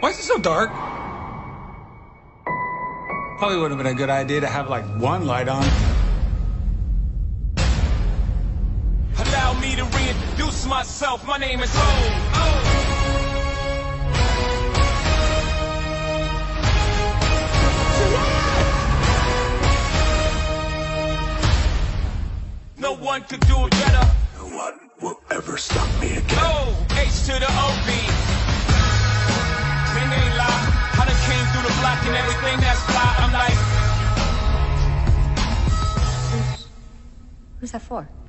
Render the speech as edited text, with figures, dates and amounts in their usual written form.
Why is it so dark? Probably would have been a good idea to have, like, one light on. Allow me to reintroduce myself. My name is O. No one could do it better. No one will ever stop me again. O, H to the O-B. Thing ain't lie. I done came through the block and everything that's fly. I'm like... Who's that for?